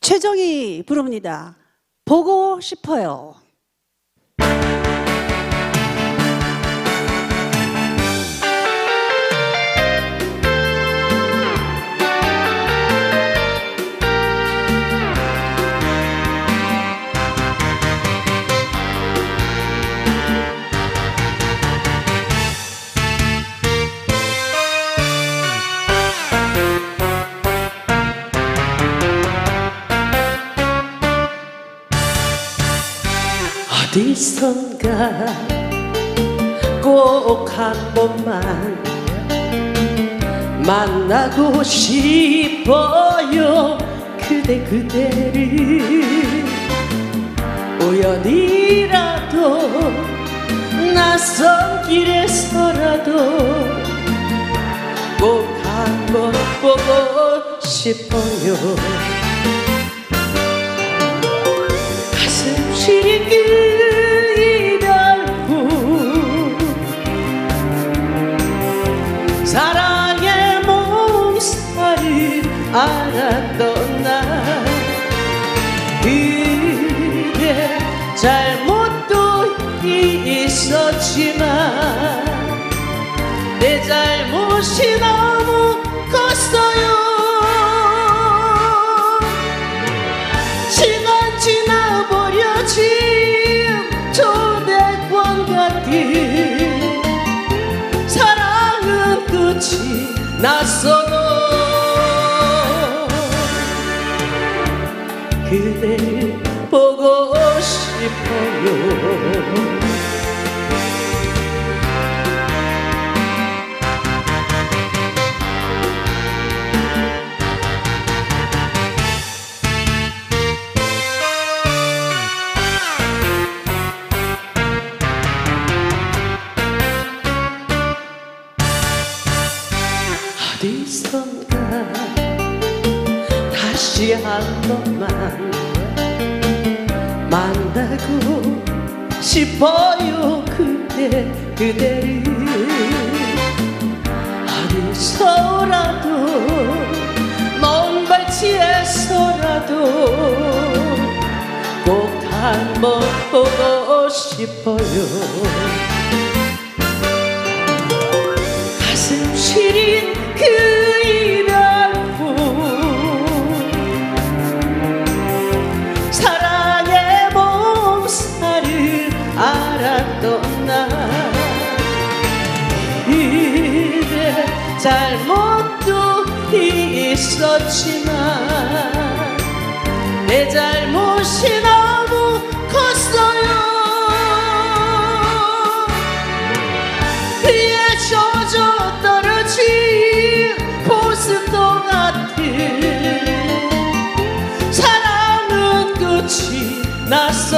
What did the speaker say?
최정희 부릅니다. 보고 싶어요. 어디선가 꼭 한 번만 만나고 싶어요. 그대를 우연이라도 낯선 길에서라도 꼭 한 번 보고 싶어요. 가슴 시린 그 이별 후 사랑의 몽사를 알았던 날 그대 잘못도 있었지만 내 잘못이 너무 컸어요. 시간 지나버려진 초대권 같은 사랑은 끝이 났어도 그대를 보고 싶어요. 어디선가 다시 한 번만 만나고 싶어요. 그대를 어디서라도 먼 발치에서라도 꼭 한번 보고 싶어요. 가슴 시린 그 이별 후 사랑의 몽사를 알았던 날 그대 잘못도 있었지만 내 잘못이 너무 컸어요. 비에 젖어 떨어진 포스터 같은 사랑은 끝이 났어.